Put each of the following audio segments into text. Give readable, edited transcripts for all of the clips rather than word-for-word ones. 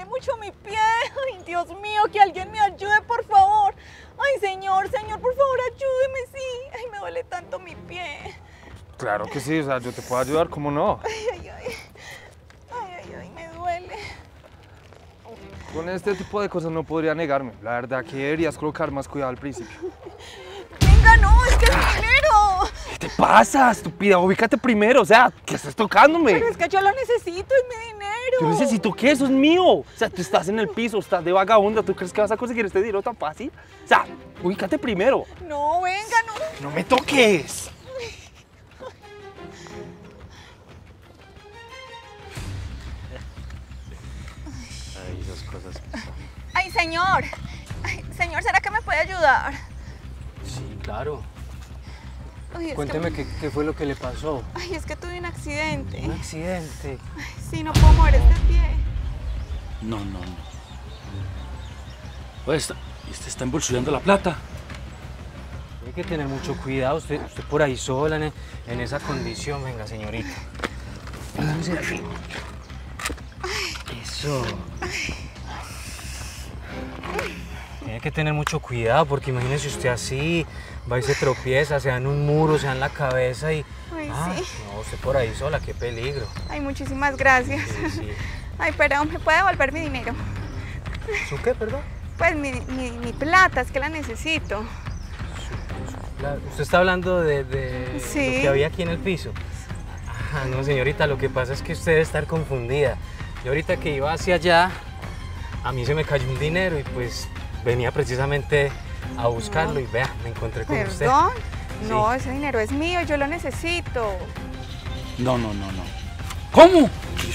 duele mucho mi pie. Ay, Dios mío, que alguien me ayude, por favor. Ay, señor, por favor, ayúdeme, sí. Ay, me duele tanto mi pie. Claro que sí, o sea, yo te puedo ayudar, ¿cómo no? Ay, me duele. Con este tipo de cosas no podría negarme. La verdad que deberías colocar más cuidado al principio. Venga, no, es que es mi dinero. ¿Qué te pasa, estúpida? Ubícate primero, o sea, ¿qué estás tocándome? Pero es que yo lo necesito, es mi dinero. ¿Yo necesito qué? Eso es mío. O sea, tú estás en el piso, estás de vagabunda. ¿Tú crees que vas a conseguir este dinero tan fácil? O sea, ubícate primero. No, venga, no. ¡No me toques! Ay, esas cosas. Ay, señor. Ay, señor, ¿será que me puede ayudar? Sí, claro. Ay, es Cuénteme qué fue lo que le pasó. Ay, es que tuve un accidente. Un accidente. Ay, sí, no puedo mover este pie. No. Oye, usted está embolsillando la plata. Hay que tener mucho cuidado. Usted por ahí sola en esa condición. Venga, señorita. Eso. Tiene que tener mucho cuidado porque imagínese usted así, va y se tropieza, sea en un muro, sea en la cabeza y... Ay, sí. No, usted por ahí sola, qué peligro. Ay, muchísimas gracias. Sí. Ay, pero ¿me puede devolver mi dinero? ¿Su qué, perdón? Pues mi plata, es que la necesito. ¿Usted está hablando de Sí. lo que había aquí en el piso? Ah, no, señorita, lo que pasa es que usted debe estar confundida. Yo ahorita que iba hacia allá, a mí se me cayó un dinero y pues venía precisamente a buscarlo y vea, me encontré con usted. ¿Perdón? Sí. No, ese dinero es mío, yo lo necesito. No. ¿Cómo?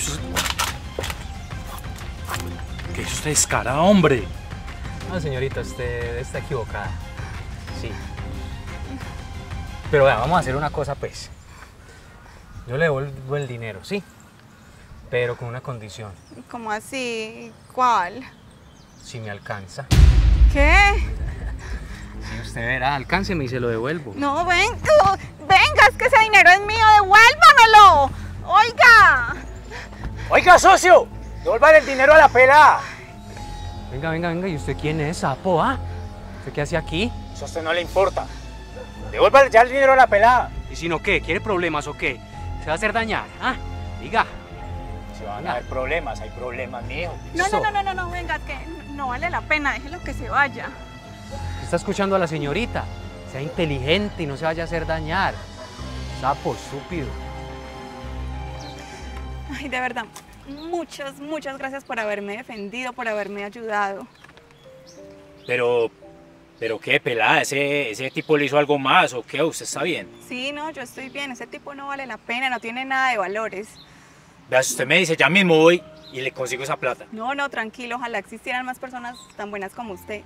¿Qué es usted descarado, hombre? No, señorita, usted está equivocada. Sí. Pero vea, vamos a hacer una cosa, pues. Yo le devuelvo el dinero, ¿sí? Pero con una condición. ¿Cómo así? ¿Cuál? Si me alcanza. ¿Qué? Si usted verá, alcánceme y se lo devuelvo. No, venga, es que ese dinero es mío, devuélvamelo. Oiga. Oiga, socio, devuelvan el dinero a la pelada. Venga, ¿y usted quién es, sapo, ah? ¿Usted qué hace aquí? Eso a usted no le importa. Devuelvan ya el dinero a la pelada. ¿Y si no qué? ¿Quiere problemas o qué? ¿Se va a hacer dañar? ¿Ah? Diga. Si van a haber problemas, hay problemas, mijo. No, venga, es que no vale la pena, déjelo que se vaya. Está escuchando a la señorita. Sea inteligente y no se vaya a hacer dañar. Sapo, estúpido. Ay, de verdad, muchas gracias por haberme defendido, por haberme ayudado. Pero qué pelada, ese tipo le hizo algo más o qué, ¿usted está bien? Sí, no, yo estoy bien, ese tipo no vale la pena, no tiene nada de valores. Vea, si usted me dice, ya mismo voy y le consigo esa plata. No, tranquilo, ojalá existieran más personas tan buenas como usted.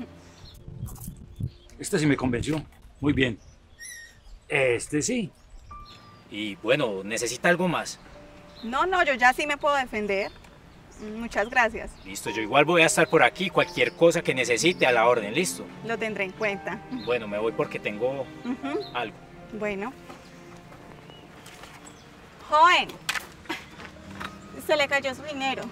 Este sí me convenció. Muy bien. Este sí. Y bueno, ¿necesita algo más? No, yo ya sí me puedo defender. Muchas gracias. Listo, yo igual voy a estar por aquí, cualquier cosa que necesite a la orden, listo. Lo tendré en cuenta. Bueno, me voy porque tengo algo. Bueno. Joven, se le cayó su dinero.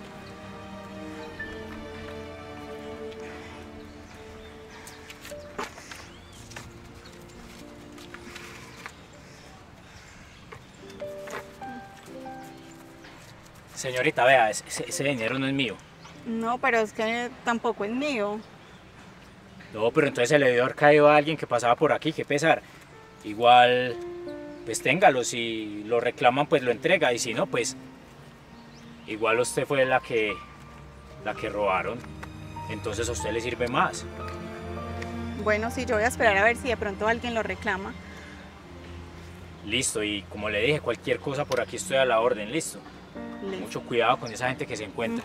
Señorita, vea, ese dinero no es mío. No, pero es que tampoco es mío. No, pero entonces se le debió haber caído a alguien que pasaba por aquí, qué pesar. Igual, pues téngalo, si lo reclaman pues lo entrega y si no, pues igual usted fue la que robaron, entonces a usted le sirve más. Bueno, sí, yo voy a esperar a ver si de pronto alguien lo reclama. Listo, y como le dije, cualquier cosa por aquí estoy a la orden, listo. Listo. Mucho cuidado con esa gente que se encuentra.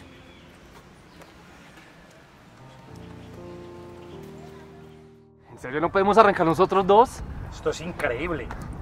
¿En serio no podemos arrancar nosotros dos? Esto es increíble.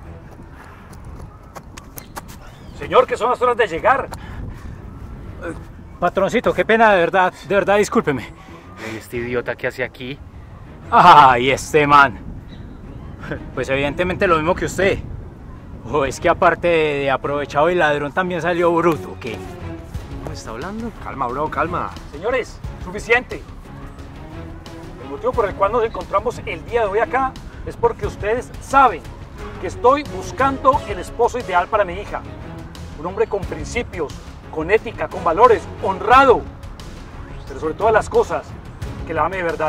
Señor, que son las horas de llegar. Patroncito, qué pena, de verdad, discúlpeme. ¿Y este idiota qué hace aquí? Ay, este man. Pues evidentemente lo mismo que usted. O es que aparte de aprovechado y ladrón también salió bruto, ¿qué? ¿Cómo está hablando? Calma, bro, calma. Señores, suficiente. El motivo por el cual nos encontramos el día de hoy acá es porque ustedes saben que estoy buscando el esposo ideal para mi hija. Un hombre con principios, con ética, con valores, honrado, pero sobre todas las cosas, que la ame de verdad.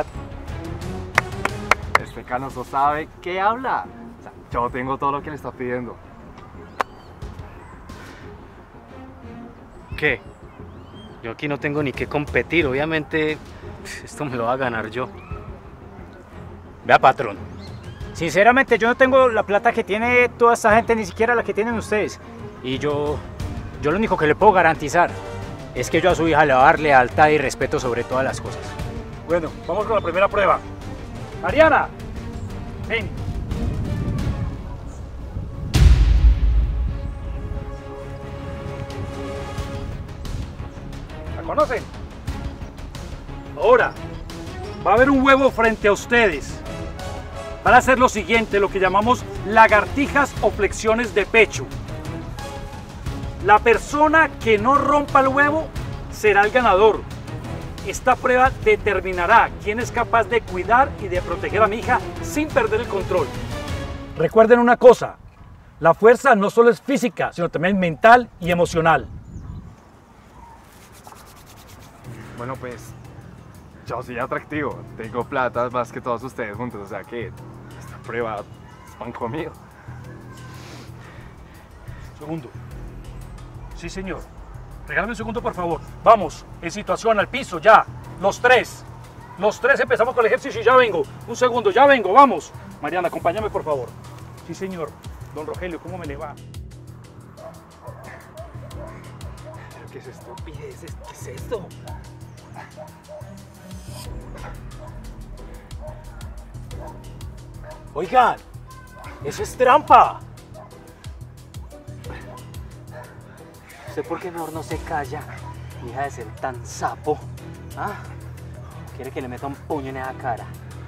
Este canoso sabe qué habla. O sea, yo tengo todo lo que le está pidiendo. ¿Qué? Yo aquí no tengo ni que competir, obviamente esto me lo va a ganar yo. Vea, patrón. Sinceramente, yo no tengo la plata que tiene toda esta gente, ni siquiera la que tienen ustedes. Y yo lo único que le puedo garantizar es que yo a su hija le voy a dar lealtad y respeto sobre todas las cosas. Bueno, vamos con la primera prueba. Mariana, ven. ¿La conocen? Ahora, va a haber un huevo frente a ustedes. Van a hacer lo siguiente, lo que llamamos lagartijas o flexiones de pecho. La persona que no rompa el huevo será el ganador. Esta prueba determinará quién es capaz de cuidar y de proteger a mi hija sin perder el control. Recuerden una cosa, la fuerza no solo es física, sino también mental y emocional. Bueno, pues, yo soy atractivo. Tengo plata más que todos ustedes juntos, o sea que esta prueba es pan comido. Segundo. Sí, señor. Regálame un segundo, por favor. Vamos, en situación, al piso, ya. Los tres. Los tres empezamos con el ejercicio y ya vengo. Un segundo, ya vengo, vamos. Mariana, acompáñame, por favor. Sí, señor. Don Rogelio, ¿cómo me le va? ¿Pero qué es esto? ¿Qué es esto? Oigan, eso es trampa. ¿Usted por qué mejor no se calla? Deja de ser tan sapo. ¿Ah? ¿Quiere que le meta un puño en esa cara?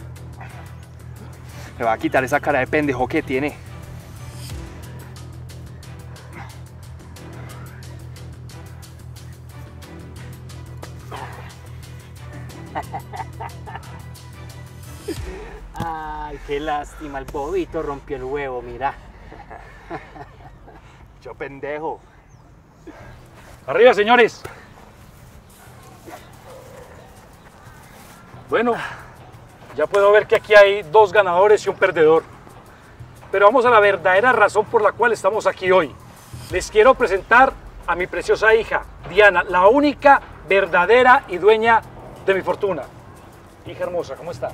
Me va a quitar esa cara de pendejo que tiene. Ay, qué lástima, el bobito rompió el huevo, mira. Yo pendejo. Arriba, señores. Bueno, ya puedo ver que aquí hay dos ganadores y un perdedor. Pero vamos a la verdadera razón por la cual estamos aquí hoy. Les quiero presentar a mi preciosa hija, Diana, la única verdadera y dueña de mi fortuna. Hija hermosa, ¿cómo estás?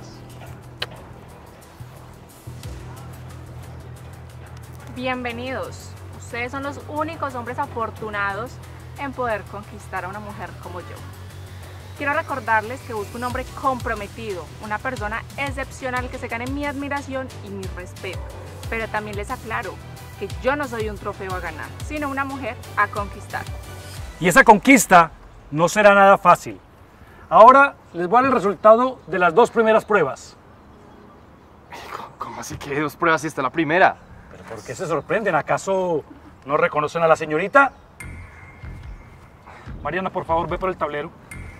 Bienvenidos. Ustedes son los únicos hombres afortunados en poder conquistar a una mujer como yo. Quiero recordarles que busco un hombre comprometido, una persona excepcional que se gane mi admiración y mi respeto. Pero también les aclaro que yo no soy un trofeo a ganar, sino una mujer a conquistar. Y esa conquista no será nada fácil. Ahora les voy a dar el resultado de las dos primeras pruebas. ¿Cómo así que dos pruebas y esta es la primera? ¿Pero por qué se sorprenden? ¿Acaso no reconocen a la señorita? Mariana, por favor, ve por el tablero.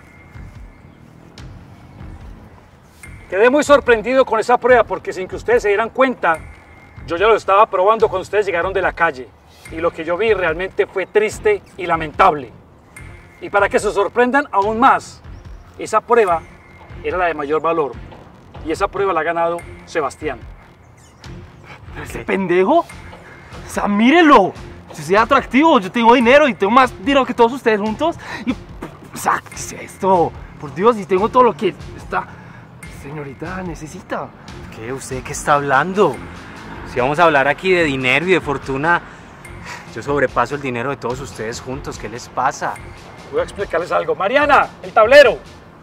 Quedé muy sorprendido con esa prueba porque sin que ustedes se dieran cuenta, yo ya lo estaba probando cuando ustedes llegaron de la calle. Y lo que yo vi realmente fue triste y lamentable. Y para que se sorprendan aún más, esa prueba era la de mayor valor. Y esa prueba la ha ganado Sebastián. ¿Ese pendejo? O sea, mírenlo. Si soy atractivo, yo tengo dinero y tengo más dinero que todos ustedes juntos. Y, o sea, ¿qué es esto? Por Dios, y tengo todo lo que esta señorita necesita. ¿Qué? ¿Usted qué está hablando? Si vamos a hablar aquí de dinero y de fortuna, yo sobrepaso el dinero de todos ustedes juntos. ¿Qué les pasa? Voy a explicarles algo. Mariana, el tablero.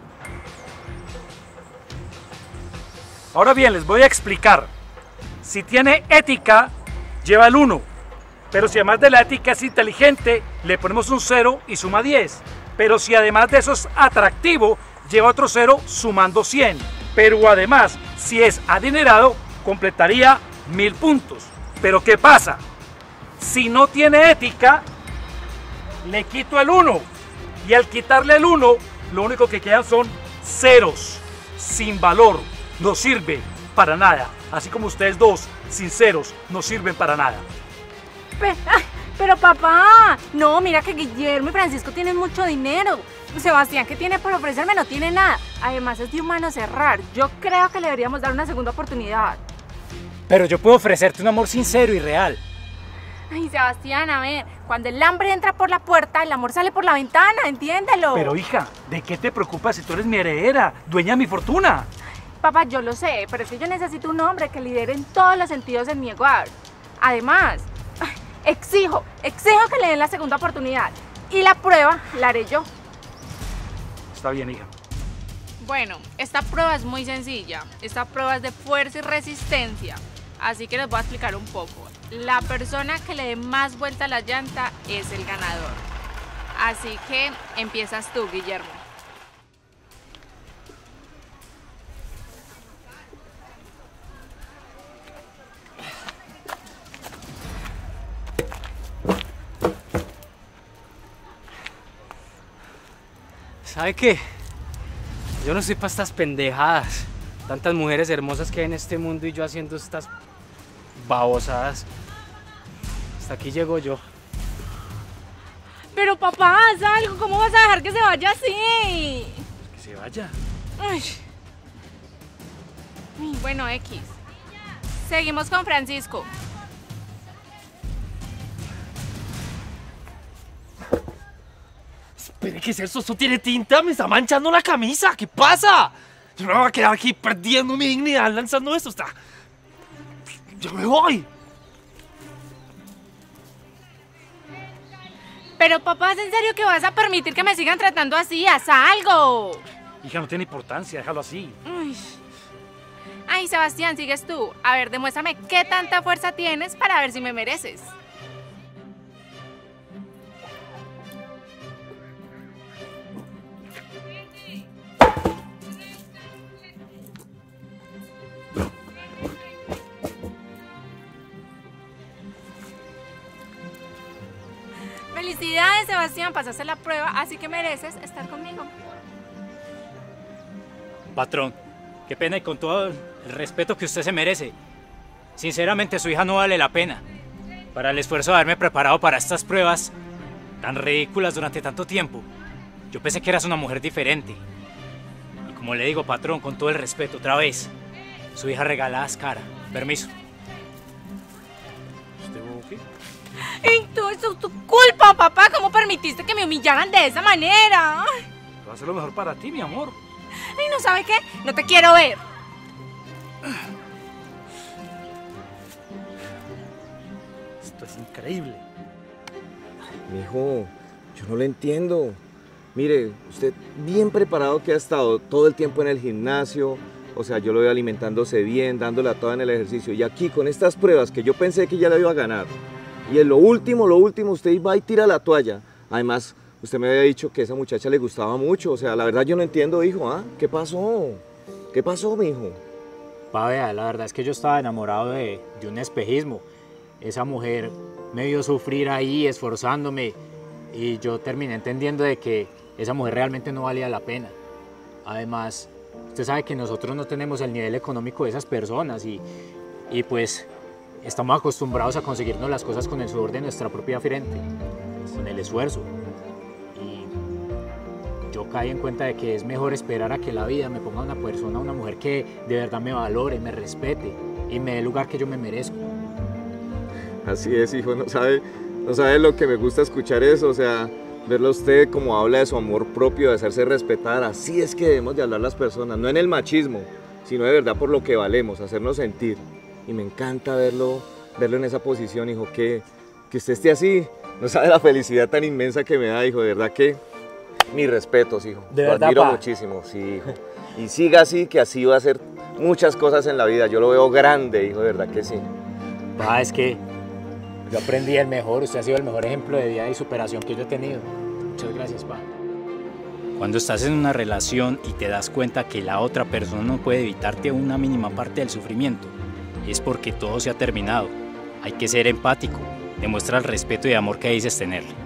Ahora bien, les voy a explicar. Si tiene ética, lleva el 1. Pero si además de la ética es inteligente, le ponemos un 0 y suma 10. Pero si además de eso es atractivo, lleva otro 0 sumando 100. Pero además, si es adinerado, completaría 1000 puntos. Pero ¿qué pasa? Si no tiene ética, le quito el 1 Y al quitarle el 1, lo único que quedan son ceros, sin valor, no sirve para nada. Así como ustedes dos, sin ceros, no sirven para nada. Pero papá, no, mira que Guillermo y Francisco tienen mucho dinero. Sebastián, ¿qué tiene por ofrecerme? No tiene nada. Además es de humano cerrar. Yo creo que le deberíamos dar una segunda oportunidad. Pero yo puedo ofrecerte un amor sincero y real. Ay, Sebastián, a ver, cuando el hambre entra por la puerta, el amor sale por la ventana, entiéndelo. Pero hija, ¿de qué te preocupas si tú eres mi heredera, dueña de mi fortuna? Papá, yo lo sé, pero es que yo necesito un hombre que lidere en todos los sentidos en mi hogar. Además, exijo que le den la segunda oportunidad. Y la prueba la haré yo. Está bien, hija. Bueno, esta prueba es muy sencilla. Esta prueba es de fuerza y resistencia. Así que les voy a explicar un poco. La persona que le dé más vuelta a la llanta es el ganador. Así que empiezas tú, Guillermo. ¿Sabe qué? Yo no estoy para estas pendejadas. Tantas mujeres hermosas que hay en este mundo y yo haciendo estas babosadas. Hasta aquí llego yo. Pero papá, haz algo. ¿Cómo vas a dejar que se vaya así? Que se vaya. Ay. Bueno, X. Seguimos con Francisco. Espere, ¿qué es eso? ¿Esto tiene tinta? Me está manchando la camisa. ¿Qué pasa? Yo no me voy a quedar aquí perdiendo mi dignidad lanzando esto. Yo me voy. Pero papá, ¿es en serio que vas a permitir que me sigan tratando así? ¡Haz algo! Hija, no tiene importancia, déjalo así. Ay, Sebastián, sigues tú. A ver, demuéstrame qué tanta fuerza tienes para ver si me mereces. Felicidades, Sebastián, pasaste la prueba, así que mereces estar conmigo. Patrón, qué pena y con todo el respeto que usted se merece. Sinceramente, su hija no vale la pena. Para el esfuerzo de haberme preparado para estas pruebas tan ridículas durante tanto tiempo. Yo pensé que eras una mujer diferente. Y como le digo, patrón, con todo el respeto, otra vez, su hija regalada es cara. Permiso. ¡Ey, todo eso es tu culpa, papá! ¿Cómo permitiste que me humillaran de esa manera? Va a ser lo mejor para ti, mi amor. Ay, ¿no sabe qué? No te quiero ver. Esto es increíble. Mijo, yo no lo entiendo. Mire, usted bien preparado que ha estado todo el tiempo en el gimnasio. O sea, yo lo veo alimentándose bien, dándola toda en el ejercicio. Y aquí con estas pruebas que yo pensé que ya la iba a ganar. Y en lo último, usted va y tira la toalla. Además, usted me había dicho que a esa muchacha le gustaba mucho. O sea, la verdad yo no entiendo, hijo. ¿Ah? ¿Qué pasó? ¿Qué pasó, mijo? Pa, vea, la verdad es que yo estaba enamorado de un espejismo. Esa mujer me vio sufrir ahí, esforzándome. Y yo terminé entendiendo de que esa mujer realmente no valía la pena. Además, usted sabe que nosotros no tenemos el nivel económico de esas personas. Y pues estamos acostumbrados a conseguirnos las cosas con el sudor de nuestra propia frente, con el esfuerzo. Y yo caí en cuenta de que es mejor esperar a que la vida me ponga una persona, una mujer que de verdad me valore, me respete y me dé el lugar que yo me merezco. Así es, hijo, no sabe lo que me gusta escuchar eso, o sea, verlo a usted como habla de su amor propio, de hacerse respetar. Así es que debemos de hablar las personas, no en el machismo, sino de verdad por lo que valemos, hacernos sentir. Y me encanta verlo en esa posición, hijo, que usted esté así, no sabe la felicidad tan inmensa que me da, hijo, de verdad que mis respetos, hijo. De lo verdad, admiro pa. muchísimo, sí, hijo. Y siga así, que así va a hacer muchas cosas en la vida, yo lo veo grande, hijo, de verdad que sí. Pa, es que yo aprendí el mejor, usted ha sido el mejor ejemplo de vida y superación que yo he tenido. Muchas gracias, pa. Cuando estás en una relación y te das cuenta que la otra persona no puede evitarte una mínima parte del sufrimiento, es porque todo se ha terminado. Hay que ser empático, demuestra el respeto y amor que dices tenerle.